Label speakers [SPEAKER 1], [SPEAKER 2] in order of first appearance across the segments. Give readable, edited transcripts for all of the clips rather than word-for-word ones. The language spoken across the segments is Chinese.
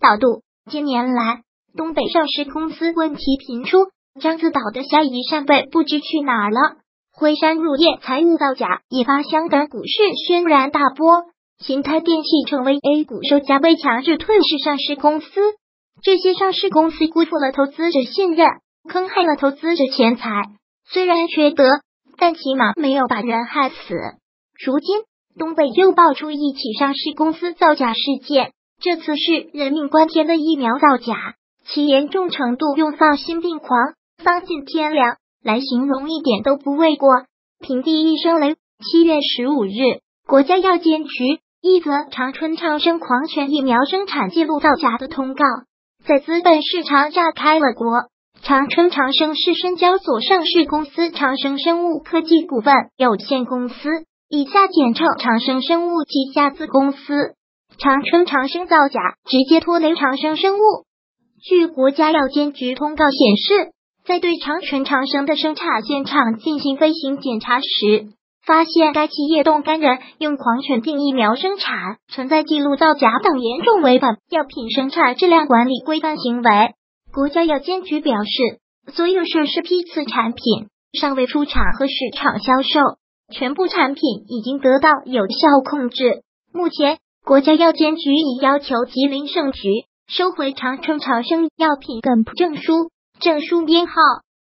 [SPEAKER 1] 导度。近年来，东北上市公司问题频出，獐子岛的夏邑扇贝不知去哪儿了，辉山乳业财务造假，引发香港股市轩然大波。新泰电器成为 A 股首家被强制退市上市公司，这些上市公司辜负了投资者信任，坑害了投资者钱财。虽然缺德，但起码没有把人害死。如今，东北又爆出一起上市公司造假事件，这次是人命关天的疫苗造假，其严重程度用丧心病狂、丧尽天良来形容一点都不为过。平地一声雷，7月15日，国家药监局一则长春长生狂犬疫苗生产记录造假的通告，在资本市场炸开了锅。长春长生是深交所上市公司长生生物科技股份有限公司，以下简称长生生物旗下子公司。长春长生造假，直接拖累长生生物。据国家药监局通告显示，在对长春长生的生产现场进行飞行检查时，发现该企业冻干人用狂犬病疫苗生产，存在记录造假等严重违反药品生产质量管理规范行为。国家药监局表示，所有涉事批次产品尚未出厂和市场销售，全部产品已经得到有效控制。目前，国家药监局已要求吉林省局收回长春长生药品根部证书，证书编号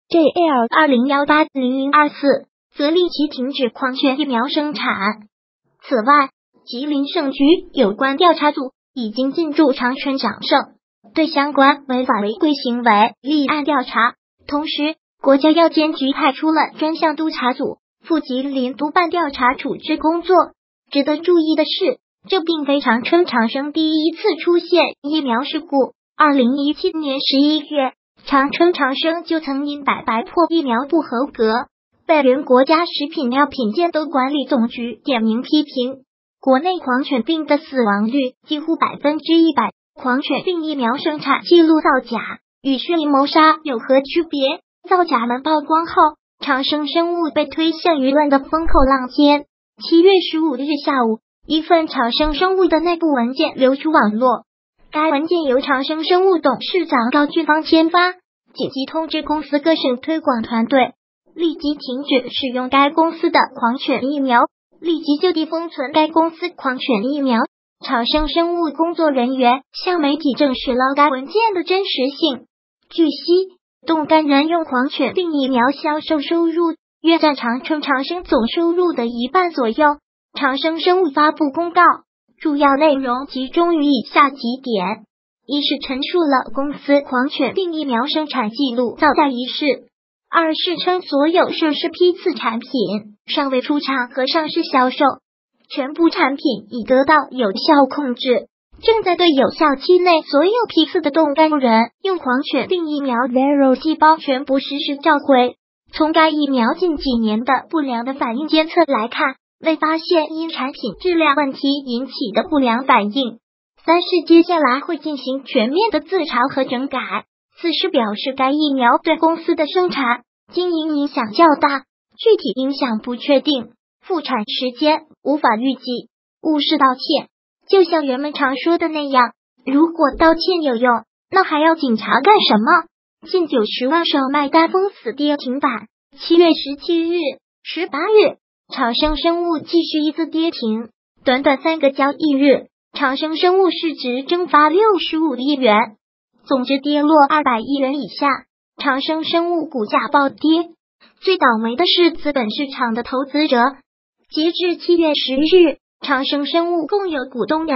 [SPEAKER 1] JL20180024，责令其停止狂犬疫苗生产。此外，吉林省局有关调查组已经进驻长春长生，对相关违法违规行为立案调查。同时，国家药监局派出了专项督查组赴吉林督办调查处置工作。值得注意的是，这并非长春长生第一次出现疫苗事故。2017年11月，长春长生就曾因白破疫苗不合格，被原国家食品药品监督管理总局点名批评。国内狂犬病的死亡率几乎100%，狂犬病疫苗生产记录造假与蓄意谋杀有何区别？造假门曝光后，长生生物被推向舆论的风口浪尖。7月15日下午，一份长生生物的内部文件流出网络，该文件由长生生物董事长高俊芳签发，紧急通知公司各省推广团队立即停止使用该公司的狂犬疫苗，立即就地封存该公司狂犬疫苗。长生生物工作人员向媒体证实了该文件的真实性。据悉，冻干人用狂犬病疫苗销售收入约占长春长生总收入的1半左右。长生生物发布公告，主要内容集中于以下几点：一是陈述了公司狂犬病疫苗生产记录造假一事；二是称所有涉事批次产品尚未出厂和上市销售，全部产品已得到有效控制，正在对有效期内所有批次的冻干人用狂犬病疫苗 Vero 细胞全部实施召回。从该疫苗近几年的不良的反应监测来看，未发现因产品质量问题引起的不良反应。三是接下来会进行全面的自查和整改。四是表示该疫苗对公司的生产经营影响较大，具体影响不确定，复产时间无法预计。五是道歉，就像人们常说的那样，如果道歉有用，那还要警察干什么？近90万手卖单封死跌停板。7月17日、18日，长生生物继续一次跌停，短短3个交易日，长生生物市值蒸发65亿元，总值跌落200亿元以下，长生生物股价暴跌。最倒霉的是资本市场的投资者。截至7月10日，长生生物共有股东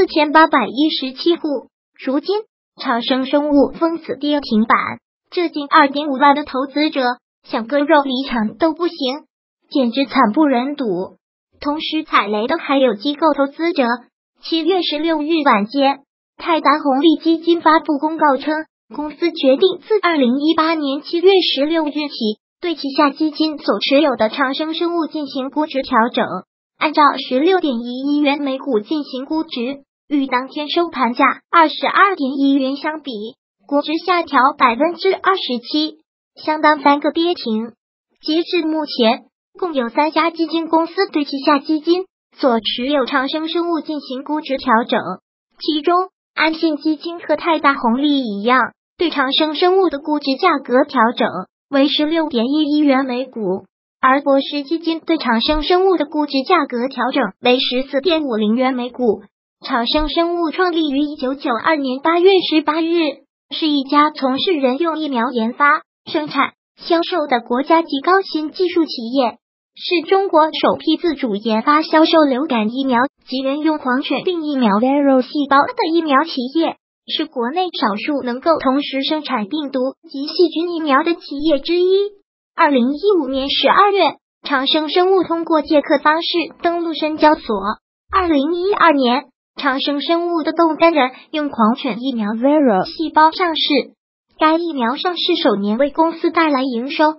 [SPEAKER 1] 24817户。如今，长生生物封死跌停板，这近2.5万的投资者想割肉离场都不行，简直惨不忍睹。同时踩雷的还有机构投资者。7月16日晚间，泰达红利基金发布公告称，公司决定自2018年7月16日起，对旗下基金所持有的长生生物进行估值调整，按照16.1亿元每股进行估值，与当天收盘价22.1元相比，估值下调27%，相当3个跌停。截至目前，共有3家基金公司对旗下基金所持有长生生物进行估值调整，其中安信基金和泰达宏利一样，对长生生物的估值价格调整为16.1亿元每股，而博时基金对长生生物的估值价格调整为14.50元每股。长生生物创立于1992年8月18日，是一家从事人用疫苗研发、生产、销售的国家级高新技术企业，是中国首批自主研发销售流感疫苗及人用狂犬病疫苗 Vero 细胞的疫苗企业，是国内少数能够同时生产病毒及细菌疫苗的企业之一。2015年12月，长生生物通过借壳方式登陆深交所。2012年，长生生物的动肝人用狂犬疫苗 Vero 细胞上市，该疫苗上市首年为公司带来营收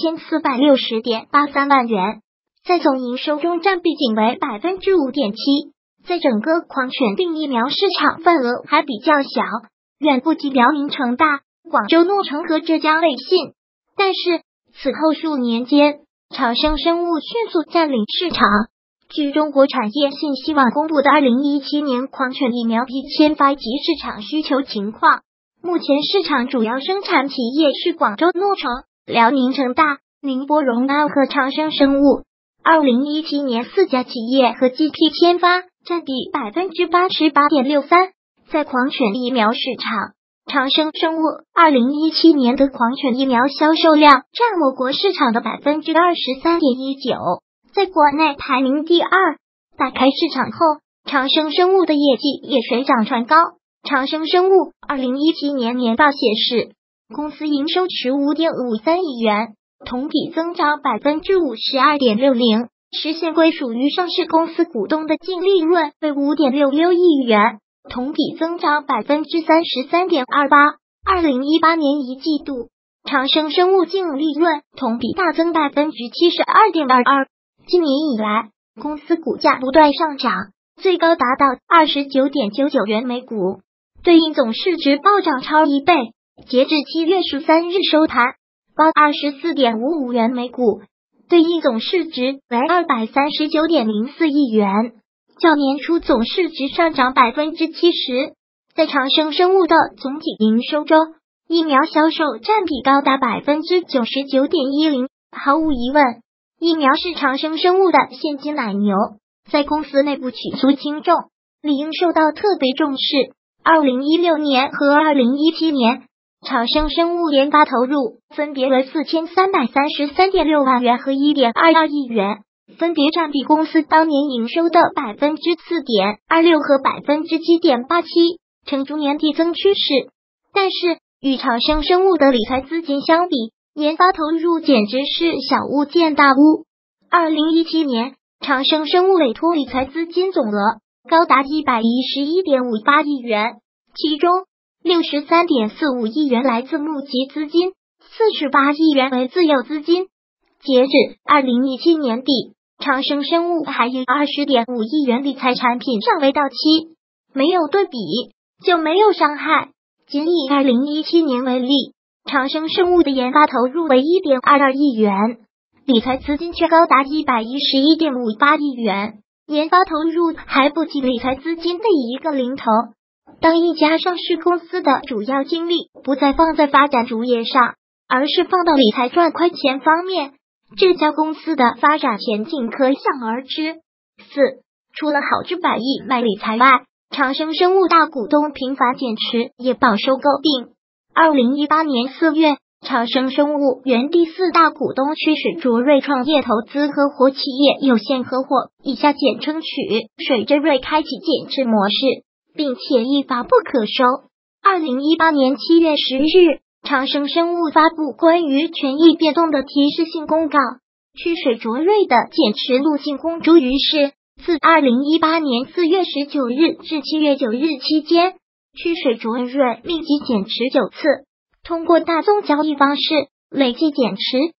[SPEAKER 1] 2460.83万元，在总营收中占比仅为 5.7%， 在整个狂犬病疫苗市场份额还比较小，远不及辽宁成大、广州诺诚和浙江卫信。但是此后数年间，长生生物迅速占领市场。据中国产业信息网公布的2017年狂犬疫苗批签发及市场需求情况，目前市场主要生产企业是广州诺诚、辽宁成大、宁波荣安和长生生物。2017年4家企业合计批签发占比 88.63%。在狂犬疫苗市场，长生生物2017年的狂犬疫苗销售量占我国市场的 23.19%， 在国内排名第二。打开市场后，长生生物的业绩也水涨船高。长生生物2017年年报显示，公司营收15.53亿元，同比增长 52.60%， 实现归属于上市公司股东的净利润为 5.66亿元，同比增长 33.28%。2018年一季度，长生生物净利润同比大增 72.22%。今年以来，公司股价不断上涨，最高达到 29.99 元每股，对应总市值暴涨超1倍，截至7月13日收盘报 24.55 元每股，对应总市值为 239.04 亿元，较年初总市值上涨 70%。在长生生物的总体营收中，疫苗销售占比高达 99.10%。毫无疑问，疫苗是长生生物的现金奶牛，在公司内部举足轻重，理应受到特别重视。2016年和2017年，长生生物研发投入分别为 4333.6 万元和 1.22 亿元，分别占比公司当年营收的 4.26% 和 7.87%， 呈逐年递增趋势。但是与长生生物的理财资金相比，研发投入简直是小巫见大巫。2017年，长生生物委托理财资金总额高达 111.58 亿元，其中 63.45 亿元来自募集资金，48亿元为自有资金。截止2017年底，长生生物还有 20.5 亿元理财产品尚未到期，没有对比就没有伤害。仅以2017年为例，长生生物的研发投入为 1.22 亿元，理财资金却高达 111.58 亿元，研发投入还不及理财资金的一个零头。当一家上市公司的主要精力不再放在发展主业上，而是放到理财赚快钱方面，这家公司的发展前景可想而知。4. 除了好治百亿卖理财外，长生生物大股东频繁减持也饱受诟病。2018年4月，长生生物原第4大股东曲水卓瑞创业投资合伙企业有限合伙（以下简称曲水真瑞）开启减持模式，并且一发不可收。2018年7月10日，长生生物发布关于权益变动的提示性公告，曲水卓瑞的减持路径公诸于世。自2018年4月19日至7月9日期间，曲水卓瑞密集减持9次，通过大宗交易方式累计减持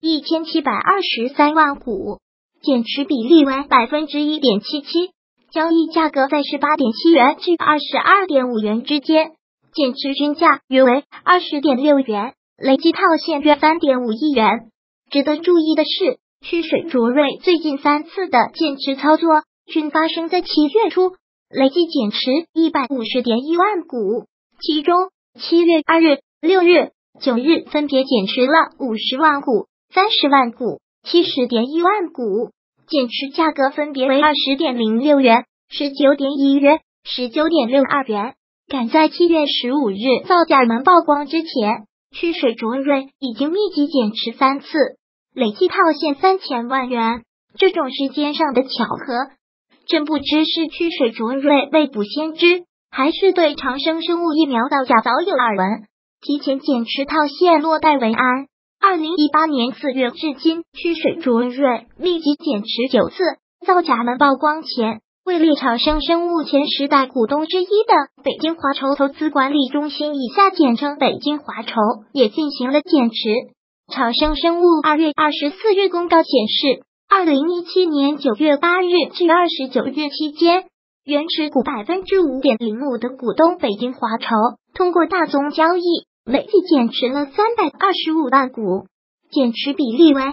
[SPEAKER 1] 1723万股，减持比例为 1.77%， 交易价格在 18.7 元至 22.5 元之间，减持均价约为 20.6 元，累计套现约 3.5 亿元。值得注意的是，曲水卓瑞最近3次的减持操作均发生在7月初， 累计减持150.1万股，其中7月2日、6日、9日分别减持了50万股、30万股、70.1万股，减持价格分别为20.06元、19.1元、19.62元。赶在7月15日造假门曝光之前，曲水卓瑞已经密集减持3次，累计套现3000万元。这种时间上的巧合，真不知是曲水卓瑞未卜先知，还是对长生生物疫苗造假早有耳闻，提前减持套现落袋为安。2018年4月至今，曲水卓瑞密集减持9次，造假门曝光前，位列长生生物前10大股东之一的北京华筹投资管理中心（以下简称北京华筹）也进行了减持。长生生物2月24日公告显示，2017年9月8日至29日期间，原持股 5.05% 的股东北京华筹通过大宗交易累计减持了325万股，减持比例为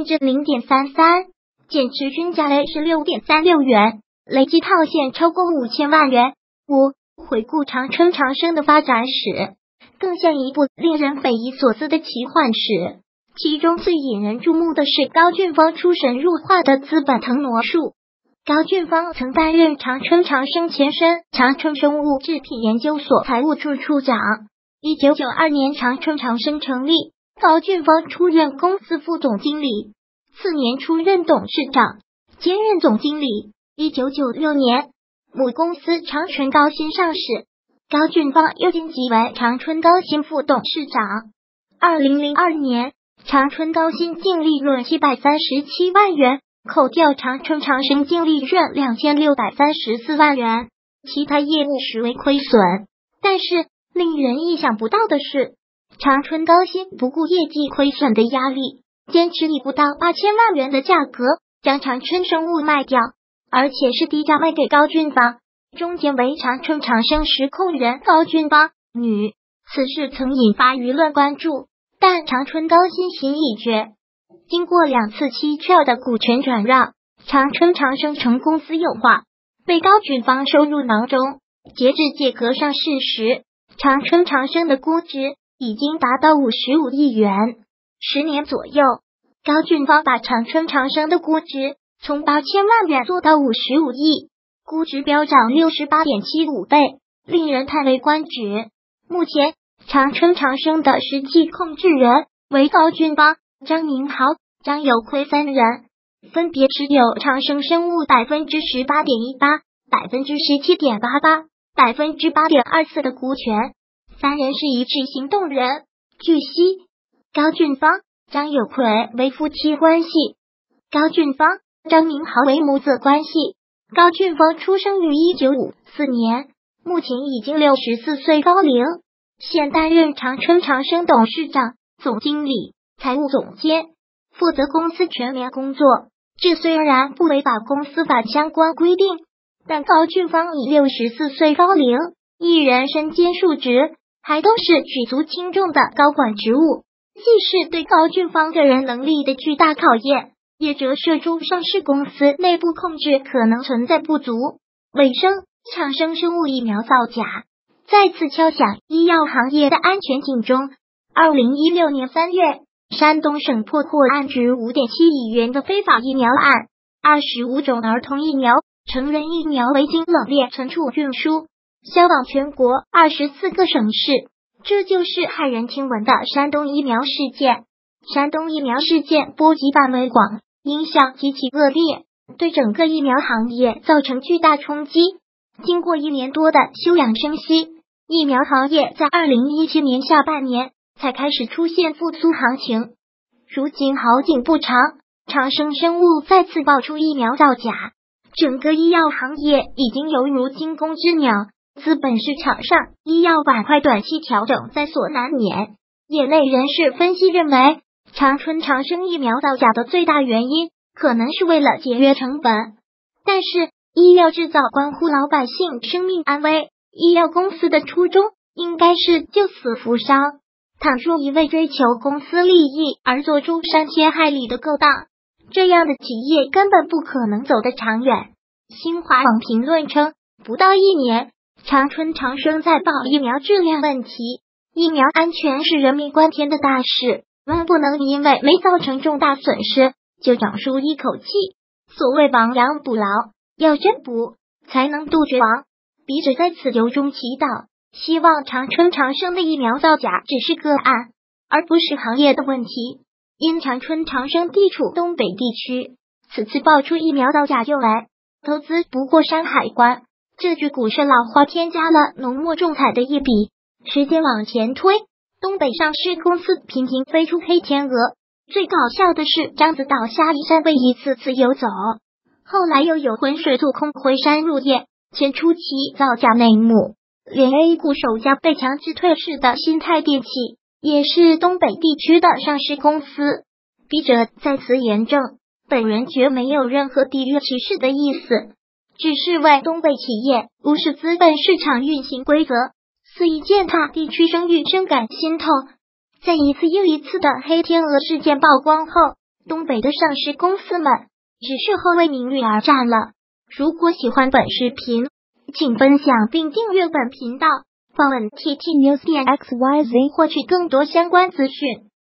[SPEAKER 1] 0.33%， 减持均价为 16.36 元，累计套现超过5000万元。回顾长春长生的发展史，更像一部令人匪夷所思的奇幻史。其中最引人注目的是高俊芳出神入化的资本腾挪术。高俊芳曾担任长春长生前身长春生物制品研究所财务处处长。1992年长春长生成立，高俊芳出任公司副总经理，次年出任董事长，兼任总经理。1996年，母公司长春高新上市，高俊芳又晋级为长春高新副董事长。2002年，长春高新净利润737万元，扣掉长春长生净利润2634万元，其他业务实为亏损。但是令人意想不到的是，长春高新不顾业绩亏损的压力，坚持以不到8000万元的价格将长春生物卖掉，而且是低价卖给高俊芳，中间为长春长生实控人高俊芳女。此事曾引发舆论关注，但长春高新心已决，经过2次期票的股权转让，长春长生成公司有化，被高俊芳收入囊中。截至借壳上市时，长春长生的估值已经达到55亿元。10年左右，高俊芳把长春长生的估值从8000万元做到55亿，估值飙涨 68.75 倍，令人叹为观止。目前长春长生的实际控制人为高俊芳、张明豪、张有奎3人，分别持有长生生物 18.18%、17.88%、8.24% 的股权，3人是一致行动人。据悉，高俊芳、张有奎为夫妻关系，高俊芳、张明豪为母子关系。高俊芳出生于1954年，目前已经64岁高龄，现担任长春长生董事长、总经理、财务总监，负责公司全面工作。这虽然不违反公司法相关规定，但高俊芳已64岁高龄，一人身兼数职，还都是举足轻重的高管职务，既是对高俊芳个人能力的巨大考验，也折射出上市公司内部控制可能存在不足。尾声，长生生物疫苗造假再次敲响医药行业的安全警钟。2016年3月，山东省破获案值5.7亿元的非法疫苗案，25种儿童疫苗、成人疫苗未经冷链存储运输，销往全国24个省市。这就是骇人听闻的山东疫苗事件。山东疫苗事件波及范围广，影响极其恶劣，对整个疫苗行业造成巨大冲击。经过1年多的休养生息，疫苗行业在2017年下半年才开始出现复苏行情。如今好景不长，长生生物再次爆出疫苗造假，整个医药行业已经犹如惊弓之鸟，资本市场上医药板块短期调整在所难免。业内人士分析认为，长春长生疫苗造假的最大原因可能是为了节约成本，但是医药制造关乎老百姓生命安危，医药公司的初衷应该是救死扶伤。倘若一味追求公司利益而做出伤天害理的勾当，这样的企业根本不可能走得长远。新华网评论称， 不到1年，长春长生在报疫苗质量问题，疫苗安全是人命关天的大事，万不能因为没造成重大损失就长舒一口气。所谓亡羊补牢，要真补才能杜绝亡。笔者在此由衷祈祷，希望长春长生的疫苗造假只是个案，而不是行业的问题。因长春长生地处东北地区，此次爆出疫苗造假诱来，投资不过山海关，这句古时老话添加了浓墨重彩的一笔。时间往前推，东北上市公司频频飞出黑天鹅，最搞笑的是獐子岛虾夷山被一次次游走，后来又有浑水做空回山入业，前出其造假内幕。连 A 股首家被强制退市的新泰电器也是东北地区的上市公司。笔者在此严正，本人绝没有任何地域歧视的意思，只是为东北企业无视资本市场运行规则，肆意践踏地区声誉深感心痛。在一次又一次的黑天鹅事件曝光后，东北的上市公司们只是后为名誉而战了。如果喜欢本视频，请分享并订阅本频道，访问 TT News 点 XYZ 获取更多相关资讯。